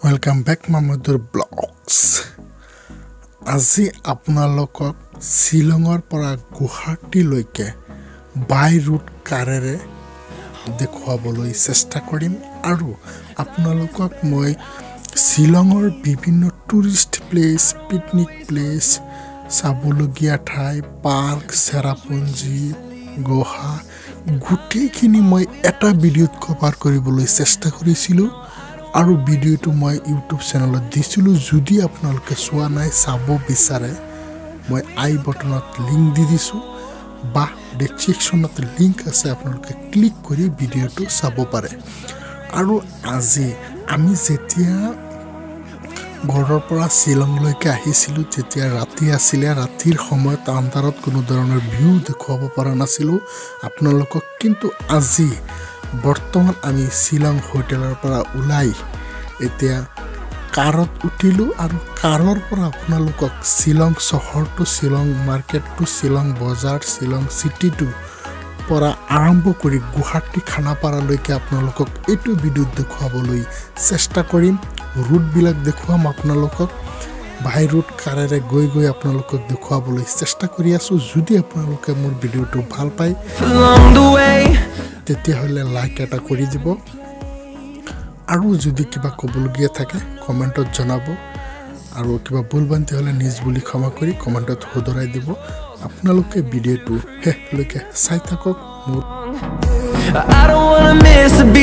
Welcome back Mahmadur Vlogs. আজি আপোনালোকক শিলঙৰ পৰা গুৱাহাটী লৈকে বাই ৰুট কাৰেৰে দেখুৱাবলৈ চেষ্টা কৰিম আৰু আপোনালোকক মই শিলঙৰ বিভিন্ন টুৰিষ্ট প্লেস পিকনিক প্লেস চাবলগীয়া ঠাই পাৰ্ক চেৰাপুঞ্জি গোহা গুটেইখিনি মই এটা ভিডিঅ'ত কভাৰ কৰিবলৈ চেষ্টা কৰিছিলো আৰু ভিডিঅ'টো মই ইউটিউব চেনেলত দিছিলো যদি আপোনালোকে চোৱা নাই চাব বিচাৰে মই আই বটনত লিংক দি দিছো বা ডেসক্ৰিপচনত লিংক আছে আপোনালোকে ক্লিক কৰি ভিডিঅ'টো চাব পাৰে আৰু আজি আমি যেতিয়া ঘৰৰ পৰা শিলংলৈকে আহিছিলো তেতিয়া ৰাতি আছিল ৰাতিৰ সময়ত আন্ধাৰত কোনো ধৰণৰ ভিউ দেখুৱাব পৰা নাছিলো আপোনালোকক কিন্তু আজি বৰ্তমান আমি শিলং হোটেলৰ পৰা ওলাই এতিয়া কাৰত উঠিলো আৰু কাৰৰ পৰা আপোনালোকক শিলং চহৰটো শিলং মাৰ্কেটটো শিলং বজাৰ শিলং সিটিটো পৰা আৰম্ভ কৰি গুৱাহাটী খানাপাৰালৈকে আপোনালোকক এইটো ভিডিঅ' দেখুৱাবলৈ চেষ্টা কৰিম ৰুট বিলাক দেখুৱাম আপোনালোকক বাই ৰুট কাৰেৰে গৈ আপোনালোকক দেখুৱাবলৈ চেষ্টা কৰি আছো যদি আপোনালোকে মোৰ ভিডিঅ'টো ভাল পায় তেতিয়া হলে লাইক এটা কৰি দিব আৰু যদি কিবা কবলগীয়া থাকে কমেন্টত জনাব আৰু কিবা ভুলভ্ৰান্তি হলে নিজ বুলি ক্ষমা কৰি কমেন্টত শুধৰাই দিব আপোনালোকে ভিডিঅ'টো শেষলৈকে চাই থাকক মোৰ I don't want to miss a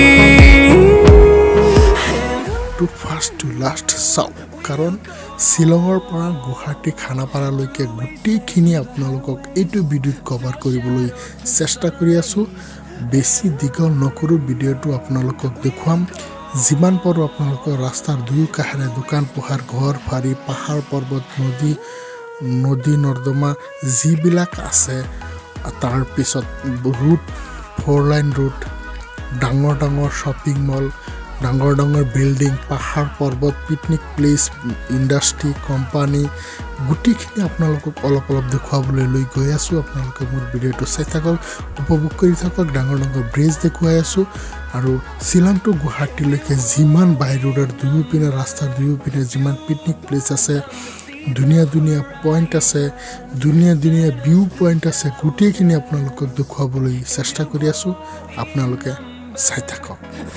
beat to first to last চাওক কাৰণ শিলঙৰ পৰা গুৱাহাটী খানাপাৰালৈকে গুটেইখিনি আপোনালোকক এইটো ভিডিঅ'ত কভাৰ কৰিবলৈ চেষ্টা কৰি আছো বেছি দীঘল নকৰো ভিডিঅ'টো আপোনালোকক দেখুৱাম যিমান পাৰো আপোনালোকৰ ৰাস্তাৰ দুয়ো কাষেৰে দোকান পোহাৰ ঘৰ ফাৰি পাহাৰ পৰ্বত নদী নৰ্দমা যিবিলাক আছে তাৰ পিছত ৰুট 4 লাইন ৰুট ডাঙৰ শ্বপিং মল ডাঙৰ বিল্ডিং পাহাৰ পৰ্বত পিকনিক প্লেস ইন্ডাষ্ট্ৰি কোম্পানী গুটিখিনি আপোনালোকক অলপ দেখুৱাবলৈ লৈ গৈ আছো আপোনালোকে মোৰ ভিডিঅ'টো চাই থাকক উপভোগ কৰি থাকক ডাঙৰ ব্ৰিজ দেখুৱাই আছো আৰু শিলং টু গুৱাহাটীলৈকে যিমান বাই ৰোডৰ দুয়োপিনে ৰাস্তাৰ দুয়োপিনে যিমান পিকনিক প্লেস আছে ধুনীয়া পইণ্ট আছে ধুনীয়া ভিউ পইণ্ট আছে গুটেইখিনি আপোনালোকক দেখুৱাবলৈ চেষ্টা কৰি আছো আপোনালোকে চাই থাকক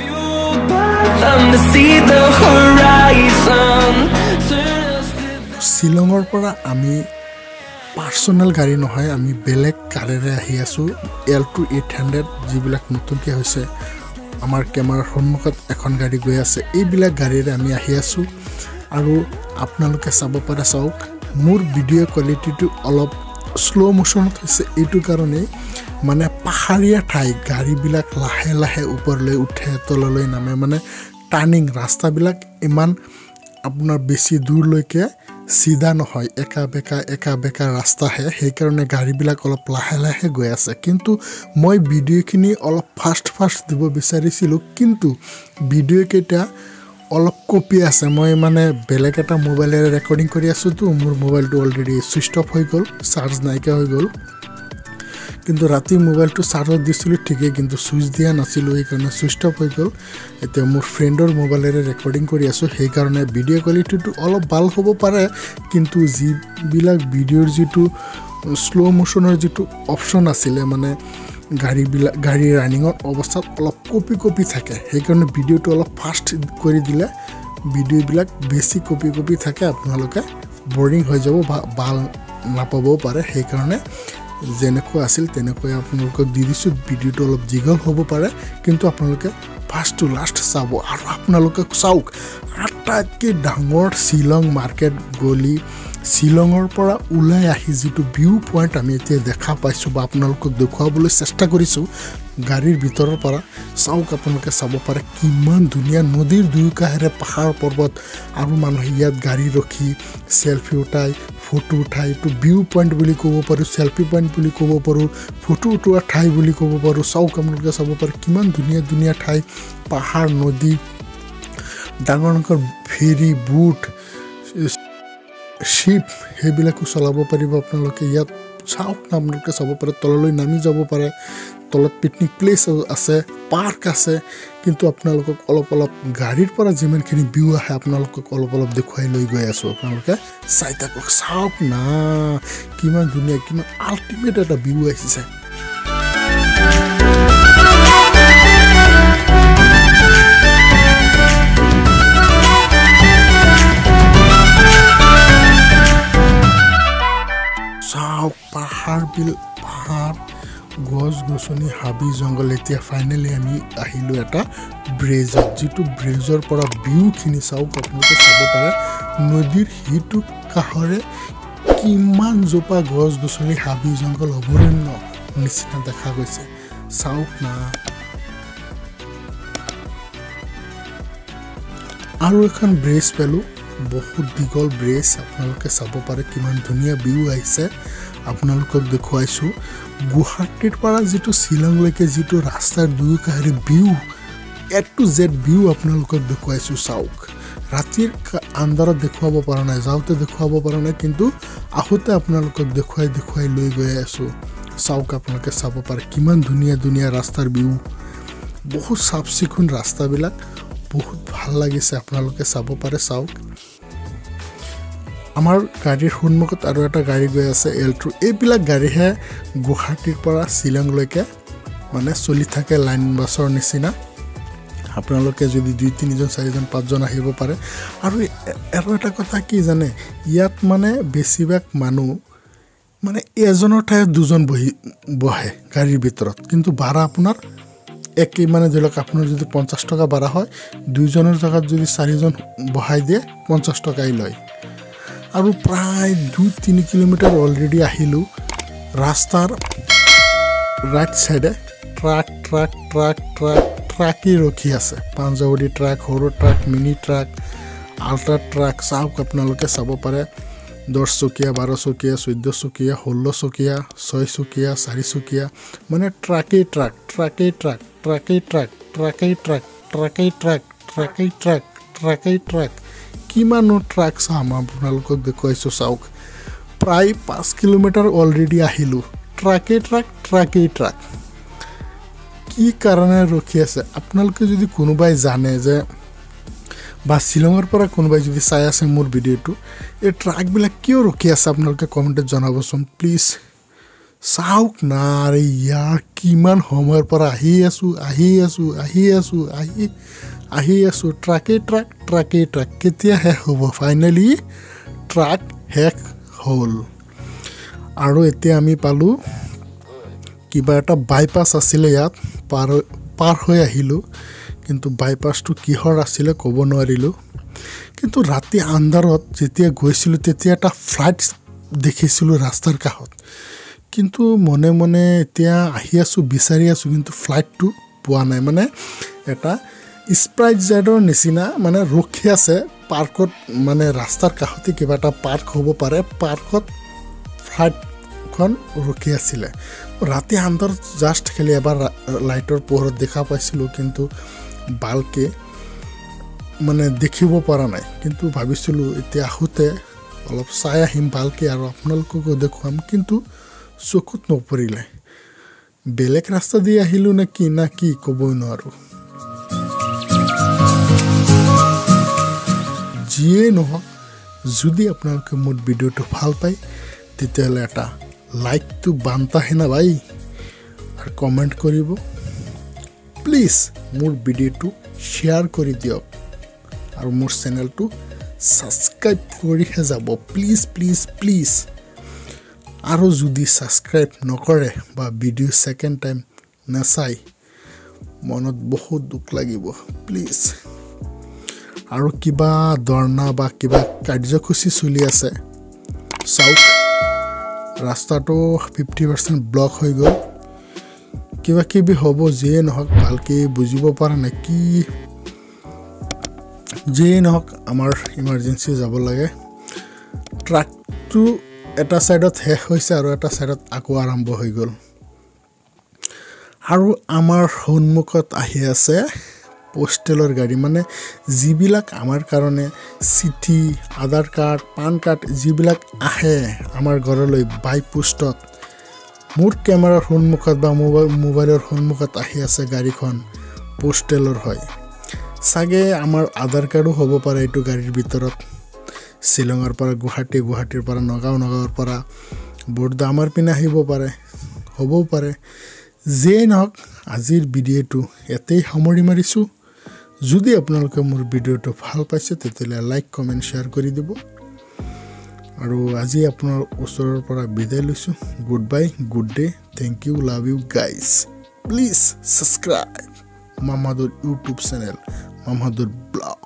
শিলঙৰ পৰা আমি পাৰ্সোনাল গাড়ী নহয় আমি বেলেগ কাৰেৰে আহি আছো L2 800 যিবিলাক নতুনকৈ হৈছে আমাৰ কেমেৰাৰ সন্মুখত এখন গাড়ী গৈ আছে এইবিলাক গাড়ীৰে আমি আহি আছো আৰু আপোনালোকে চাব পাৰে চাওক মোৰ ভিডিঅ' কোৱালিটিটো অলপ স্লো মোশনত হৈছে এইটো কাৰণে মানে পাহাৰীয়া ঠাই গাড়ীবিলাক লাহে ওপৰলৈ উঠে তললৈ নামে মানে টাৰ্নিং ৰাস্তাবিলাক ইমান আপোনাৰ বেছি দূৰলৈকে সিধা নহয় একা বেকা ৰাস্তা হে সেই কাৰণে গাড়ীবিলাক অলপ লাহে গৈ আছে কিন্তু মই ভিডিঅ'খিনি অলপ ফাষ্ট দিব বিচাৰিছিলো কিন্তু ভিডিঅ' কেইটা অলপ কপি আছে মই মানে বেলেগ এটা মোবাইলেৰে ৰেকৰ্ডিং কৰি আছো তো মোৰ মোবাইলটো অলৰেডি সুইচ অফ হৈ গল চাৰ্জ নাইকা হৈ গল কিন্তু ৰাতি মোবাইলটো চাৰ্জত দিছিলো ঠিকে কিন্তু সুইচ দিয়া নাছিলো এই কাৰণে সুইচ অফ হৈ গল এতিয়া মোৰ ফ্ৰেণ্ডৰ মোবাইলেৰে ৰেকৰ্ডিং কৰি আছো সেই কাৰণে ভিডিঅ' কোৱালিটিটো অলপ ভাল হ'ব পাৰে কিন্তু যি বিলাক ভিডিঅ'ৰ যেটো স্লো মোশনৰ যেটো অপচন আছিল মানে গাড়ী ৰানিংৰ অৱস্থাত অলপ কপি থাকে সেই কাৰণে ভিডিঅ'টো অলপ ফাষ্ট কৰি দিলে ভিডিঅ'বিলাক বেছি কপি থাকে আপোনালোকে বৰিং হৈ যাব বা ভাল নাপাবও পাৰে সেই কাৰণে যেনেকৈ আছিল তেনেকৈ আপোনালোকক দি দিছো ভিডিঅ'টো অলপ দীঘল হ'ব পাৰে কিন্তু আপোনালোকে ফাৰ্ষ্ট টু লাষ্ট চাব আৰু আপোনালোকে চাওক আটাইতকৈ ডাঙৰ শিলং মাৰ্কেট গলি শিলঙৰ পৰা ওলাই আহি যেটো ভিউ পইণ্ট আমি এতিয়া দেখা পাইছো বা আপোনালোকক দেখুৱাবলৈ চেষ্টা কৰিছো গাড়ীৰ ভিতৰৰ পৰা চাওক আপোনালোকে চাব পাৰে কিমান ধুনীয়া নদীৰ দুয়ো কাষেৰে পাহাৰ পৰ্বত আৰু মানুহে ইয়াত গাড়ী ৰখি সেলফি উঠাই ফটো উঠাই তো ভিউ পইণ্ট বুলি ক'ব পাৰো সেলফি পইণ্ট বুলি ক'ব পাৰো ফটো উঠোৱা ঠাই বুলি ক'ব পাৰো চাওক আপোনালোকে চাব পাৰে কিমান ধুনীয়া ঠাই পাহাৰ নদী ডাঙৰ ফেৰী বুট শিপ হেবিলাকো চলাব পাৰিব আপোনালোকে ইয়াত চাওক না আপোনালোকে চাব পাৰে তললৈ নামি যাব পাৰে তলত পিকনিক প্লেস আছে পাৰ্ক আছে কিন্তু আপোনালোকক অলপ গাড়ীৰ পৰা যিমানখিনি ভিউ আহে আপোনালোকক অলপ দেখুৱাই লৈ গৈ আছো আপোনালোকে চাই থাকক চাওক না কিমান ধুনীয়া কিমান আল্টিমেট এটা ভিউ আহিছে চাওক পাহাৰ গছ গছনি হাবি জংগল এতিয়া ফাইনালি আমি আহিলো এটা ব্ৰিজত যেটো ব্ৰিজৰ পৰা ভিউ খিনি চাওক আপোনালোকে চাব পাৰে নদীৰ হিটো কাহৰে কিমান জোপা গছ গছনি হাবি জংগল অভয়াৰণ্য নিচিনা দেখা গৈছে চাওক না আৰু এখন ব্ৰিজ পেলো বহুত দীঘল ব্ৰিজ আপোনালোকে চাব পাৰে কিমান ধুনীয়া ভিউ আহিছে আপোনালোকক দেখুৱাইছো গুৱাহাটীৰ পৰা যেটো শিলংলৈকে যেটো ৰাস্তাৰ দুয়োকাষে view A to Z view আপোনালোকক দেখুৱাইছো চাওক ৰাতিৰ আন্ধাৰত দেখুৱাব পৰা নাই যাওতে দেখুৱাব পৰা নাই কিন্তু আহোতে আপোনালোকক দেখুৱাই লৈ গৈ আছো চাওক আপোনালোকে চাব পাৰে কিমান ধুনীয়া ৰাস্তাৰ ভিউ বহুত সাফ চিকুণ ৰাস্তাবিলাক বহুত ভাল লাগিছে আপোনালোকে চাব পাৰে চাওক আমাৰ গাড়ীৰ সন্মুখত আৰু এটা গাড়ী গৈ আছে এলট্ৰো এইবিলাক গাড়ীহে গুৱাহাটীৰ পৰা শিলংলৈকে মানে চলি থাকে লাইন বাছৰ নিচিনা আপোনালোকে যদি 2-3 জন 4 জন 5 জন আহিব পাৰে আৰু এটা কথা কি জানে ইয়াত মানে বেছিভাগ মানুহ মানে এজনৰ ঠাইত দুজন বহে গাড়ীৰ ভিতৰত কিন্তু ভাড়া আপোনাৰ একে মানে ধৰক আপোনাৰ যদি 50 টকা ভাড়া হয় দুইজনৰ জায়গাত যদি 4 জন বহাই দিয়ে 50 টকাই লয় আৰু প্ৰায় 2-3 কিলোমিটাৰ অলৰেডি আহিলো ৰাস্তাৰ ৰাইট সাইডে ট্ৰাক ৰখি আছে পাঞ্জাৱৰী ট্ৰাক সৰু truck mini truck ultra truck চাওক আপোনালোকে চাব পাৰে 10 চকীয়া 12 চকীয়া 14 চকীয়া 16 চকীয়া 6 চকীয়া 4 চকীয়া মানে ট্ৰাক কিমানো ট্ৰাক চাম আপোনালোকক দেখুৱাইছো চাওক প্ৰায় 5 কিলোমিটাৰ অলৰেডি আহিলো ট্ৰাক কি কাৰণে ৰখি আছে আপোনালোকে যদি কোনোবাই জানে যে বা শিলঙৰ পৰা কোনোবাই যদি চাই আছে মোৰ ভিডিওটো এই ট্ৰাক বিলাক কিয় ৰখি আছে আপোনালোকে কমেন্টত জনাবচোন প্লিজ চাওক না ৰে ইয়াৰ কিমান সময়ৰ পৰা আহি আছো ট্ৰাক কেতিয়া শেষ হ'ব ফাইনালি ট্ৰাক শেষ হ'ল আৰু এতিয়া আমি পালো কিবা এটা বাইপাস আছিল ইয়াত পাৰ হৈ আহিলো কিন্তু বাইপাসটো কিহৰ আছিল ক'ব নোৱাৰিলো কিন্তু ৰাতি আন্ধাৰত যেতিয়া গৈছিলো তেতিয়া এটা ফ্লাইট দেখিছিলো ৰাস্তাৰ কাষত কিন্তু মনে এতিয়া আহি আছো বিচাৰি আছো কিন্তু ফ্লাইটটো পোৱা নাই মানে এটা স্প্ৰাইট জেডৰ নিচিনা মানে ৰখি আছে পাৰ্কত মানে ৰাস্তাৰ কাষতে কিবা এটা পাৰ্ক হ'ব পাৰে পাৰ্কত ফ্লাইটখন ৰখি আছিল ৰাতি আন্ধাৰত জাস্ট খালি এবাৰ লাইটৰ পোহৰত দেখা পাইছিলো কিন্তু ভালকে মানে দেখিব পৰা নাই কিন্তু ভাবিছিলো এতিয়া আহোতে অলপ চাই আহিম ভালকে আৰু আপোনালোককো দেখুৱাম কিন্তু চকুত নপৰিলে বেলেগ ৰাস্তা দি আহিলো না কি ক'বই নোৱাৰো যিয়ে নহওক যদি আপোনালোকে মোৰ ভিডিওটো ভাল পায় তেতিয়াহ'লে এটা লাইকটো বান্তাহে না ভাই আৰু কমেন্ট কৰিব প্লিজ মোৰ ভিডিওটো শেয়াৰ কৰি দিয়ক আৰু মোৰ চেনেলটো সাবস্ক্ৰাইব কৰিহে যাব প্লিজ আৰু যদি সাবস্ক্ৰাইব নকৰে বা ভিডিও সেকেন্ড টাইম নাচাই মনত বহুত দুখ লাগিব প্লিজ আৰু কিবা ধৰ্ণা বা কিবা কাৰ্যসূচী চলি আছে চাওক ৰাস্তাটো 50% ব্লক হৈ গ'ল কিবা কিবি হ'ব যিয়ে নহওক ভালকে বুজিব পৰা নাই কি যিয়ে নহওক আমাৰ ইমাৰ্জেন্সি যাব লাগে ট্ৰাকটো এটা সাইডত শেষ হৈছে আৰু এটা সাইডত আকৌ আৰম্ভ হৈ গ'ল আৰু আমাৰ সন্মুখত আহি আছে পোষ্টেলৰ গাড়ী মানে যিবিলাক আমাৰ কাৰণে চিঠি আধাৰ কাৰ্ড পান কাৰ্ড যিবিলাক আহে আমাৰ ঘৰলৈ বাই পোষ্টত মোৰ কেমেৰাৰ সন্মুখত বা মোবাইলৰ সন্মুখত আহি আছে গাড়ীখন পোষ্টেলৰ হয় সাগে আমাৰ আধাৰ কাৰ্ডো হ'ব পাৰে এইটো গাড়ীৰ ভিতৰত শিলঙৰ পৰা গুৱাহাটী গুৱাহাটীৰ পৰা নগাঁও নগাঁৱৰ পৰা বৰদা আমাৰ পিনে আহিব পাৰে হ'বও পাৰে যে নহওক আজিৰ ভিডিঅ'টো এতেই সামৰি মাৰিছো যদি আপোনালোকে মোৰ ভিডিঅ'টো ভাল পাইছে তেতিয়ালে লাইক কমেন্ট শেয়াৰ কৰি দিব আৰু আজি আপোনাৰ ওচৰৰ পৰা বিদায় লৈছো good bye good day thank you love you guys please subscribe Mahmadur YouTube channel Mahmadur blog